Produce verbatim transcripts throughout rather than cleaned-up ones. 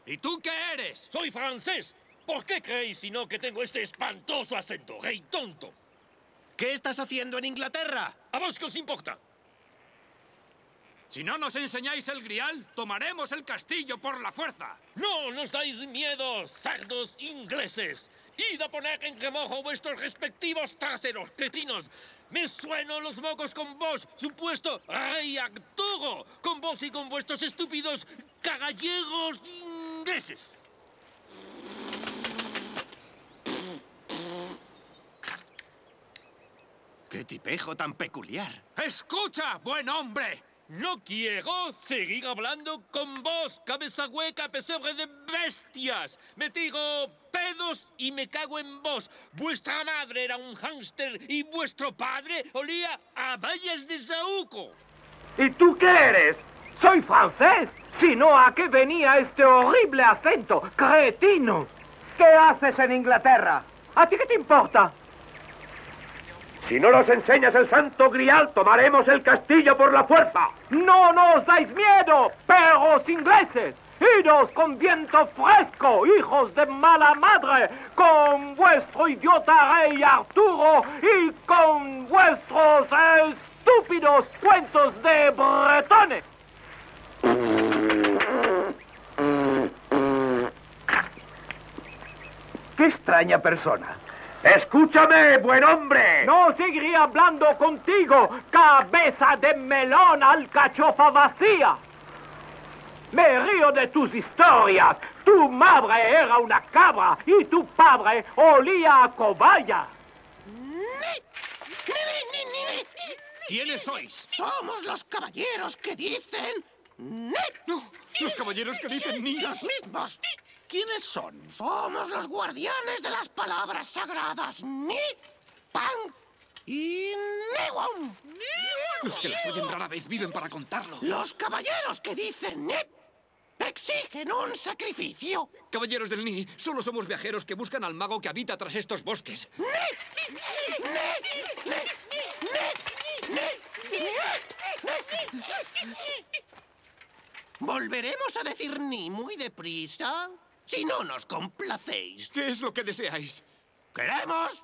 ¿Y tú qué eres? Soy francés. ¿Por qué creéis si no que tengo este espantoso acento, rey tonto? ¿Qué estás haciendo en Inglaterra? ¿A vos qué os importa? Si no nos enseñáis el grial, tomaremos el castillo por la fuerza. No nos dais miedo, sardos ingleses. Id a poner en remojo vuestros respectivos traseros, cretinos. Me sueno los mocos con vos, supuesto rey Arturo, con vos y con vuestros estúpidos caballeros ingleses. ¡Qué tipejo tan peculiar! ¡Escucha, buen hombre! No quiero seguir hablando con vos, cabeza hueca, pesebre de bestias. Me tiro pedos y me cago en vos. Vuestra madre era un hámster y vuestro padre olía a bayas de saúco. ¿Y tú qué eres? ¿Soy francés? Si no, ¿a qué venía este horrible acento, cretino? ¿Qué haces en Inglaterra? ¿A ti qué te importa? Si no nos enseñas el santo grial, tomaremos el castillo por la fuerza. ¡No nos dais miedo, perros ingleses! ¡Idos con viento fresco, hijos de mala madre, con vuestro idiota rey Arturo y con vuestros estúpidos cuentos de bretones! ¡Qué extraña persona! ¡Escúchame, buen hombre! No seguiré hablando contigo, cabeza de melón alcachofa vacía. Me río de tus historias. Tu madre era una cabra y tu padre olía a cobaya. ¿Quiénes sois? Somos los caballeros que dicen... No, los caballeros que dicen ni... Los mismos. ¿Quiénes son? Somos los guardianes de las palabras sagradas. Ni, Pan y Newom. Los que las oyen rara vez viven para contarlo. Los caballeros que dicen Ni exigen un sacrificio. Caballeros del Ni, solo somos viajeros que buscan al mago que habita tras estos bosques. Ni, Ni, Ni, Ni, Ni, Ni, Ni. ¿Volveremos a decir Ni muy deprisa? Si no nos complacéis. ¿Qué es lo que deseáis? ¡Queremos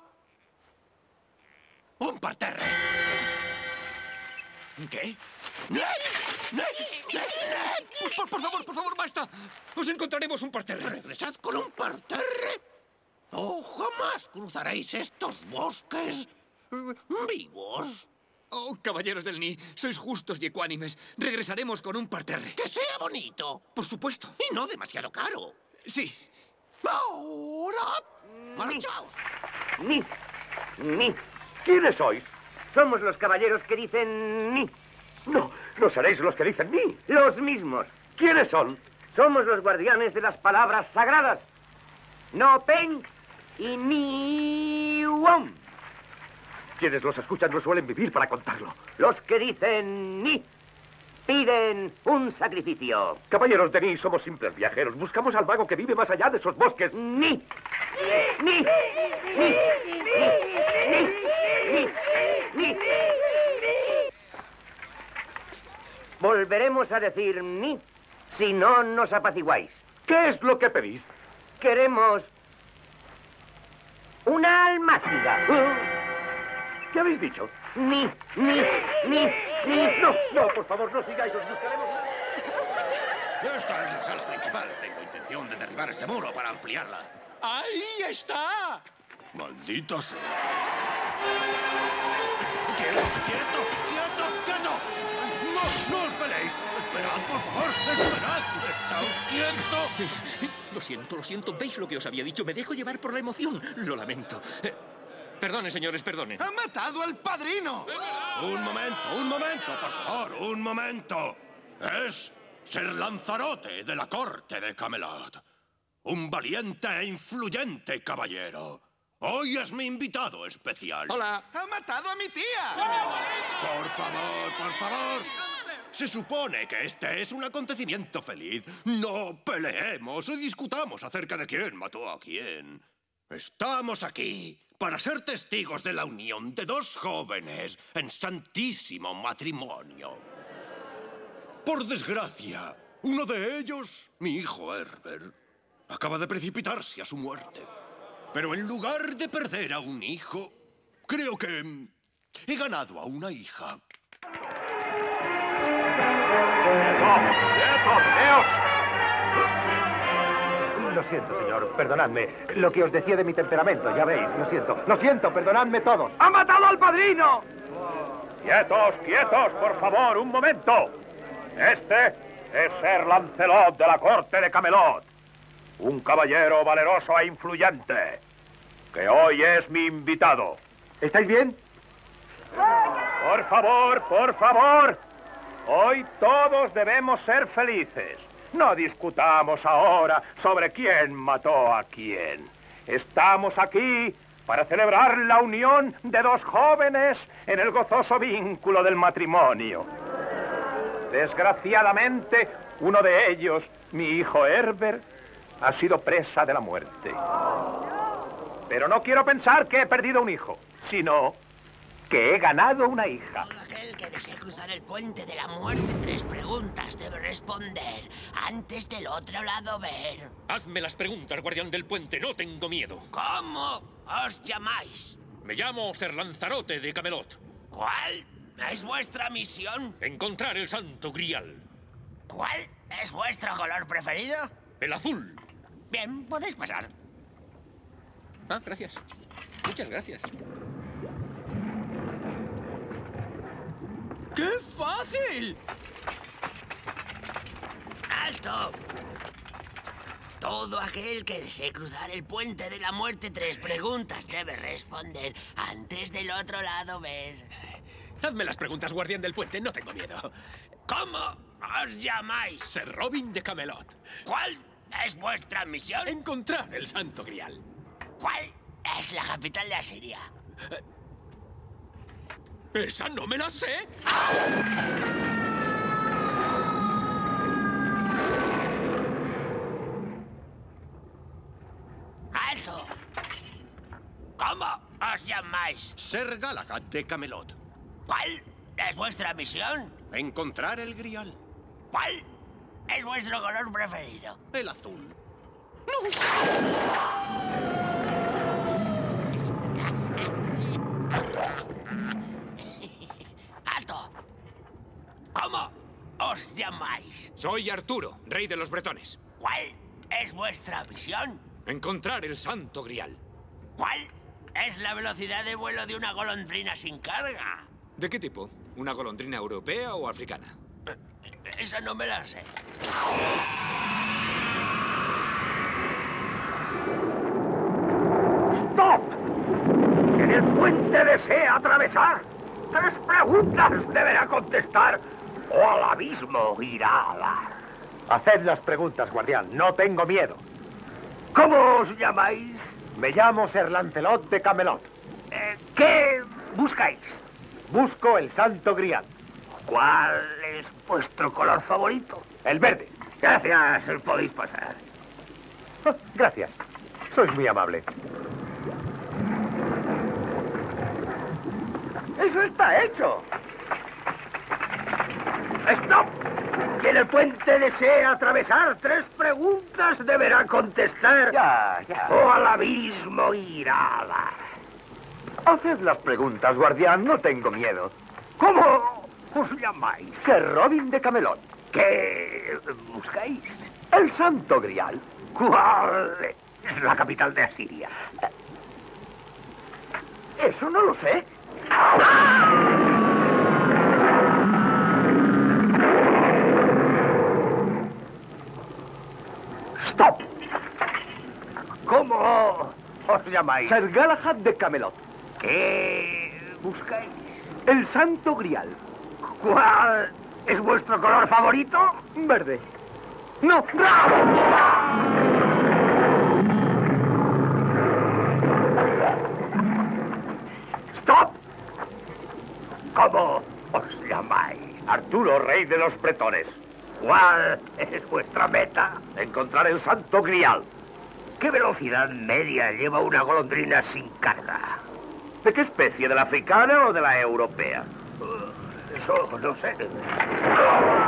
un parterre! ¿Qué? ¡Ne! ¡Ne! ¡Ne! Por, por, por favor, por favor, basta. Os encontraremos un parterre. ¿Regresad con un parterre? ¡Oh, jamás cruzaréis estos bosques eh, vivos! Oh, caballeros del Ni, sois justos y ecuánimes. Regresaremos con un parterre. ¡Que sea bonito! Por supuesto. Y no demasiado caro. Sí. ¡Ahora! ¡Marchaos! Ni, ni. ¿Quiénes sois? Somos los caballeros que dicen ni. No, no seréis los que dicen ni. Los mismos. ¿Quiénes son? Somos los guardianes de las palabras sagradas. No Peng y ni Wom. Quienes los escuchan no suelen vivir para contarlo. Los que dicen ni piden un sacrificio. Caballeros de Ni, somos simples viajeros. Buscamos al mago que vive más allá de esos bosques. Ni. Ni. Ni. Ni. Ni. Ni. Ni. Volveremos a decir ni si no nos apaciguáis. ¿Qué es lo que pedís? Queremos una almáciga. ¿Qué habéis dicho? Ni, ni, ni, ni. No, no, por favor, no sigáis, os buscaremos. Esta es la sala principal. Tengo intención de derribar este muro para ampliarla. ¡Ahí está! ¡Maldito sea! ¡Quieto, quieto, quieto, quieto! ¡No, no os peleéis! ¡Esperad, por favor! ¡Esperad! ¡Estáos quietos! Lo siento, lo siento. ¿Veis lo que os había dicho? Me dejo llevar por la emoción. Lo lamento. Eh, perdone, señores, perdone. ¡Ha matado al padrino! Un momento, un momento, por favor, un momento. Es Ser Lanzarote de la corte de Camelot. Un valiente e influyente caballero. Hoy es mi invitado especial. Hola. ¡Ha matado a mi tía! Por favor, por favor. Se supone que este es un acontecimiento feliz. No peleemos y discutamos acerca de quién mató a quién. Estamos aquí para ser testigos de la unión de dos jóvenes en santísimo matrimonio. Por desgracia, Uno de ellos, mi hijo Herbert, acaba de precipitarse a su muerte. Pero en lugar de perder a un hijo, creo que mm, he ganado a una hija. Lo siento, señor. Perdonadme. Lo que os decía de mi temperamento, ya veis. Lo siento. Lo siento. Perdonadme todos. ¡Ha matado al padrino! ¡Quietos, quietos, por favor! ¡Un momento! Este es Ser Lancelot de la corte de Camelot. Un caballero valeroso e influyente, que hoy es mi invitado. ¿Estáis bien? Por favor, por favor. Hoy todos debemos ser felices. No discutamos ahora sobre quién mató a quién. Estamos aquí para celebrar la unión de dos jóvenes en el gozoso vínculo del matrimonio. Desgraciadamente, uno de ellos, mi hijo Herbert, ha sido presa de la muerte. Pero no quiero pensar que he perdido un hijo, sino que he ganado una hija. Todo aquel que desee cruzar el puente de la muerte, tres preguntas debe responder antes del otro lado ver. Hazme las preguntas, guardián del puente, no tengo miedo. ¿Cómo os llamáis? Me llamo Ser Lanzarote de Camelot. ¿Cuál es vuestra misión? Encontrar el Santo Grial. ¿Cuál es vuestro color preferido? El azul. Bien, podéis pasar. Ah, gracias. Muchas gracias. ¡Qué fácil! ¡Alto! Todo aquel que desee cruzar el puente de la muerte, tres preguntas debe responder antes del otro lado ver. Hazme las preguntas, guardián del puente, no tengo miedo. ¿Cómo os llamáis? Ser Robin de Camelot. ¿Cuál es vuestra misión? Encontrar el Santo Grial. ¿Cuál es la capital de Asiria? ¡Esa no me la sé! ¡Alto! ¿Cómo os llamáis? Ser Galahad de Camelot. ¿Cuál es vuestra misión? Encontrar el Grial. ¿Cuál es vuestro color preferido? El azul. ¡Alto! ¿Cómo os llamáis? Soy Arturo, rey de los bretones. ¿Cuál es vuestra misión? Encontrar el Santo Grial. ¿Cuál es la velocidad de vuelo de una golondrina sin carga? ¿De qué tipo? ¿Una golondrina europea o africana? Esa no me la sé. ¡Stop! En el puente desea atravesar. Tres preguntas deberá contestar o al abismo irá a dar. Haced las preguntas, guardián. No tengo miedo. ¿Cómo os llamáis? Me llamo Ser Lancelot de Camelot. Eh, ¿Qué buscáis? Busco el Santo Grial. ¿Cuál es vuestro color favorito? El verde. Gracias, podéis pasar. Oh, gracias. Sois muy amable. ¡Eso está hecho! ¡Stop! Quien el puente desea atravesar, tres preguntas deberá contestar. Ya, ya. O al abismo irá a dar. Haced las preguntas, guardián, no tengo miedo. ¿Cómo os llamáis? Ser Robin de Camelot. ¿Qué buscáis? El Santo Grial. ¿Cuál es la capital de Asiria? Eso no lo sé. ¡Stop! ¿Cómo os llamáis? Ser Galahad de Camelot. ¿Qué buscáis? El Santo Grial. ¿Cuál es vuestro color favorito? Verde. ¡No! ¡Stop! ¿Cómo os llamáis? Arturo, rey de los bretones. ¿Cuál es vuestra meta? Encontrar el Santo Grial. ¿Qué velocidad media lleva una golondrina sin carga? ¿De qué especie? ¿De la africana o de la europea? Uh, eso no sé.